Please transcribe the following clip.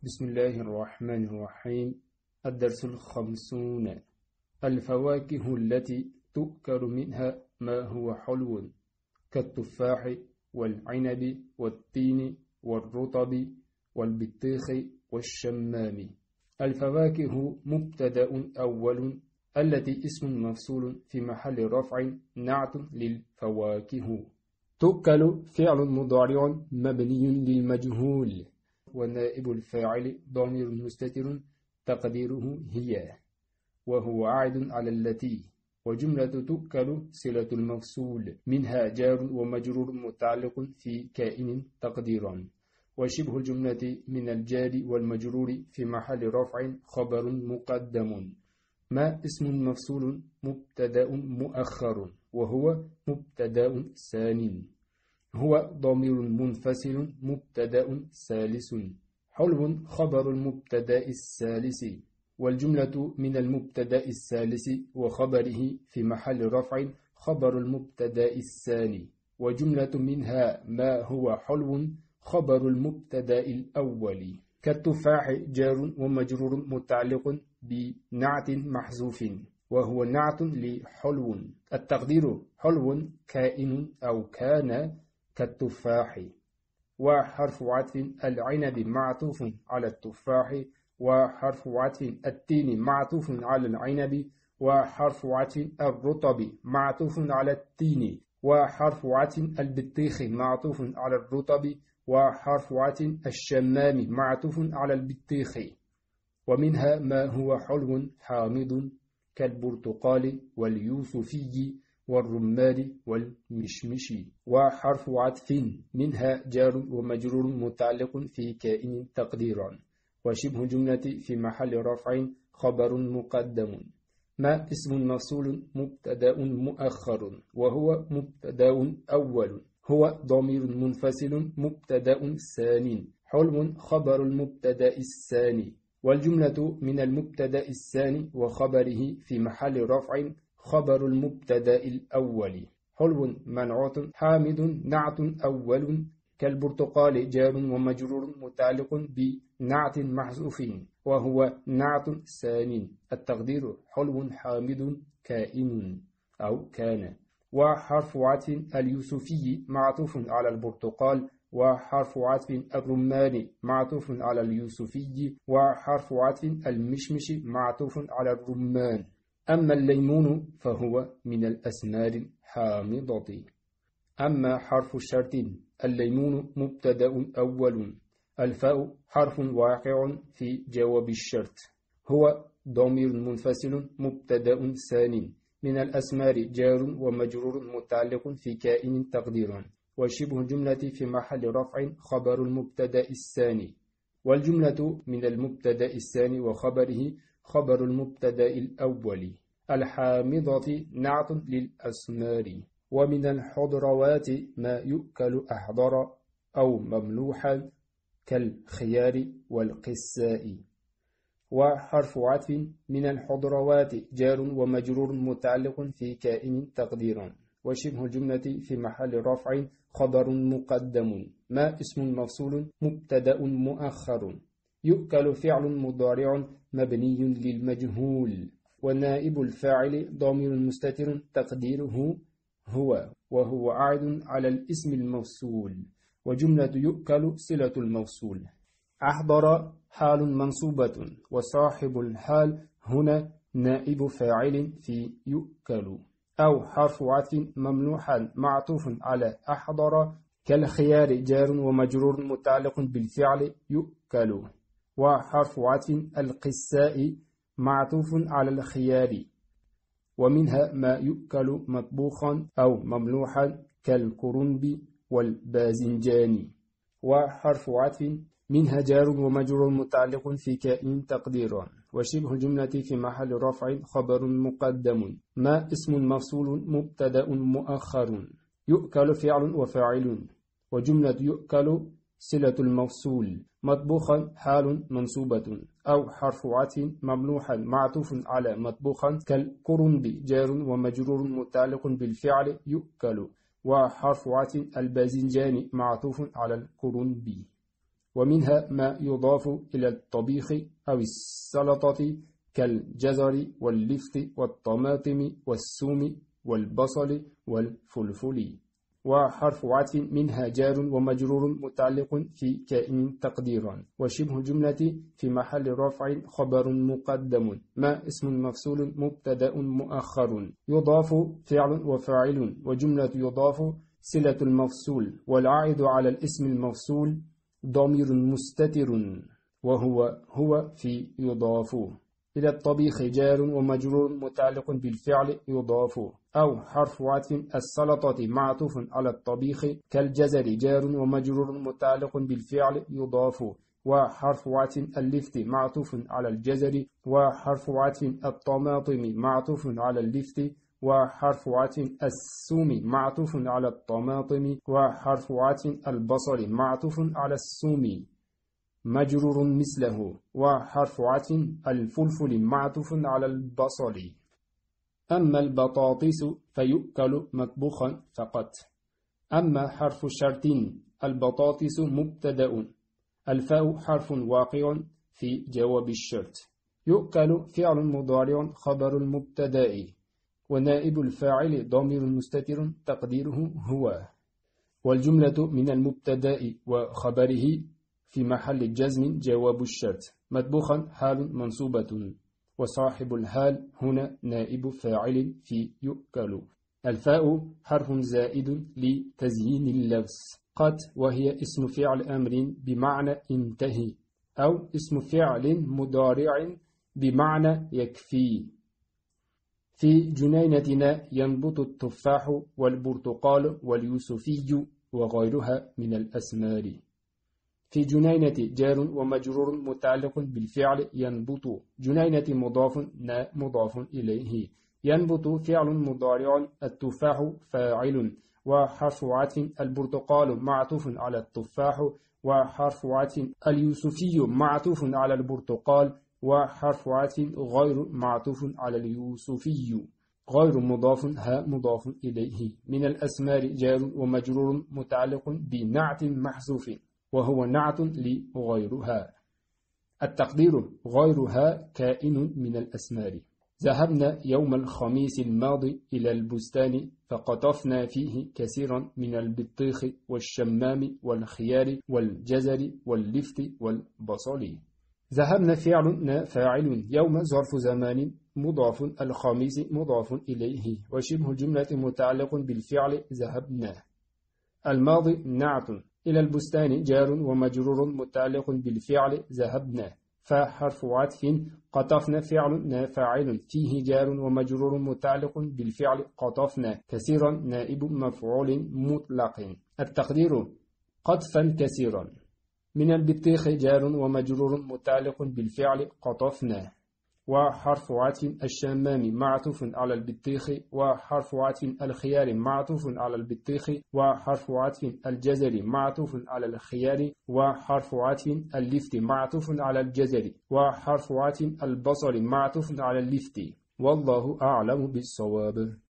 بسم الله الرحمن الرحيم. الدرس 50. الفواكه التي تؤكل منها ما هو حلو كالتفاح والعنب والتين والرطب والبطيخ والشمام. الفواكه مبتدأ أول التي اسم مفصول في محل رفع نعت للفواكه. تؤكل فعل مضارع مبني للمجهول، ونائب الفاعل ضمير مستتر تقديره هي، وهو عائد على التي. وجملة تؤكل صلة المفصول منها جار ومجرور متعلق في كائن تقديرا، وشبه الجملة من الجار والمجرور في محل رفع خبر مقدم. ما اسم مفصول مبتدأ مؤخر، وهو مبتدأ ثان. هو ضمير منفصل مبتدأ ثالث. حلو خبر المبتدأ الثالث، والجملة من المبتدأ الثالث وخبره في محل رفع خبر المبتدأ الثاني. وجملة منها ما هو حلو خبر المبتدأ الأول. كالتفاح جار ومجرور متعلق بنعت محذوف، وهو نعت لحلو. التقدير حلو كائن أو كان كالتفاح. وحرف عطف العنب معطوف على التفاح، وحرف عطف التين معطوف على العنب، وحرف عطف الرطب معطوف على التين، وحرف عطف البطيخ معطوف على الرطب، وحرف عطف الشمام معطوف على البطيخ. ومنها ما هو حلو حامض كالبرتقال واليوسفي والرمان والمشمش. وحرف عطف منها جار ومجرور متعلق في كائن تقديرا، وشبه جملة في محل رفع خبر مقدم. ما اسم مفصول مبتدأ مؤخر، وهو مبتدأ أول. هو ضمير منفصل مبتدأ ثان. حلم خبر المبتدأ الثاني، والجملة من المبتدأ الثاني وخبره في محل رفع خبر المبتدأ الأول. حلو منعوت حامد نعت أول كالبرتقال جار ومجرور متعلق بنعت محذوف، وهو نعت ثان. التقدير حلو حامد كائن أو كان. وحرف عطف اليوسفي معطوف على البرتقال، وحرف عطف الرمان معطوف على اليوسفي، وحرف عطف المشمش معطوف على الرمان. أما الليمون فهو من الأثمار الحامضة. أما حرف الشرط الليمون مبتدأ أول. الفاء حرف واقع في جواب الشرط. هو ضمير منفصل مبتدأ ثان. من الأثمار جار ومجرور متعلق في كائن تقديرا، وشبه الجملة في محل رفع خبر المبتدأ الثاني. والجملة من المبتدأ الثاني وخبره خبر المبتدأ الأول. الحامضة نعت للأثمار. ومن الخضروات ما يؤكل أحضر أو مملوحا كالخيار والقساء. وحرف عطف من الخضروات جار ومجرور متعلق في كائن تقديرا، وشبه الجملة في محل رفع خبر مقدم. ما اسم مفصول مبتدأ مؤخر. يؤكل فعل مضارع مبني للمجهول، ونائب الفاعل ضمير مستتر تقديره هو، وهو عائد على الاسم الموصول. وجملة يؤكل صلة الموصول. أحضر حال منصوبة، وصاحب الحال هنا نائب فاعل في يؤكل. أو حرف عطف ممنوحا معطوف على أحضر كالخيار جار ومجرور متعلق بالفعل يؤكل. وحرف عطف القساء معطوف على الخيار. ومنها ما يؤكل مطبوخا أو مملوحا كالكرنب والباذنجان. وحرف عطف منها جار ومجرور متعلق في كائن تقديرا، وشبه الجملة في محل رفع خبر مقدم. ما اسم مفصول مبتدأ مؤخر. يؤكل فعل وفاعل، وجملة يؤكل صلة الموصول. مطبوخا حال منصوبة، أو حرف عطف مملوحا معطوف على مطبوخا كالكرنب جار ومجرور متعلق بالفعل يؤكل، وحرف عطف الباذنجان معطوف على الكرنب. ومنها ما يضاف إلى الطبيخ أو السلطة كالجزر واللفت والطماطم والثوم والبصل والفلفل. وحرف عطف منها جار ومجرور متعلق في كائن تقديرا، وشبه الجملة في محل رفع خبر مقدم، ما اسم مفصول مبتدأ مؤخر، يضاف فعل وفاعل، وجملة يضاف صلة المفصول، والعائد على الاسم المفصول ضمير مستتر وهو في يضاف. إلى الطبيخ جار ومجرور متعلق بالفعل يضاف، أو حرف عطف السلطة معطوف على الطبيخ كالجزر جار ومجرور متعلق بالفعل يضاف، وحرف عطف اللفت معطوف على الجزر، وحرف عطف الطماطم معطوف على اللفت، وحرف عطف الثوم معطوف على الطماطم، وحرف عطف البصل معطوف على الثوم مجرور مثله، وحرف عطف الفلفل معطوف على البصل. أما البطاطس فيؤكل مطبوخا فقط. أما حرف شرط البطاطس مبتدأ، الفاء حرف واقع في جواب الشرط. يؤكل فعل مضارع خبر المبتدأ، ونائب الفاعل ضمير مستتر تقديره هو، والجملة من المبتدأ وخبره في محل جزم جواب الشرط. مطبوخا حال منصوبة، وصاحب الحال هنا نائب فاعل في يؤكل. الفاء حرف زائد لتزيين اللبس. قد وهي اسم فعل أمر بمعنى انتهي، أو اسم فعل مضارع بمعنى يكفي. في جنينتنا ينبت التفاح والبرتقال واليوسفي وغيرها من الأثمار. في جنينة جار ومجرور متعلق بالفعل ينبت، جنينة مضاف إليه، ينبت فعل مضارع، التفاح فاعل، وحرف عطف البرتقال معطوف على التفاح، وحرف عطف اليوسفي معطوف على البرتقال، وحرف عطف غير معطوف على اليوسفي غير مضاف مضاف إليه. من الأثمار جار ومجرور متعلق بنعت محذوف، وهو نعت لغيرها، التقدير غيرها كائن من الأثمار. ذهبنا يوم الخميس الماضي إلى البستان فقطفنا فيه كثيرا من البطيخ والشمام والخيار والجزر واللفت والبصل. ذهبنا فاعل، يوم ظرف زمان مضاف، الخميس مضاف إليه، وشبه الجملة متعلق بالفعل ذهبنا. الماضي نعت، إلى البستان جار ومجرور متعلق بالفعل ذهبنا. فحرف عطف قطفنا فعل فاعل، فيه جار ومجرور متعلق بالفعل قطفنا، كثيرا نائب مفعول مطلق، التقدير قطفا كثيرا. من البطيخ جار ومجرور متعلق بالفعل قطفنا. وحرف عطف الشمام معطوف على البطيخ، وحرف عطف الخيار معطوف على البطيخ، وحرف عطف الجزر معطوف على الخيار، وحرف عطف اللفت معطوف على الجزر، وحرف عطف البصل معطوف على اللفت. والله أعلم بالصواب.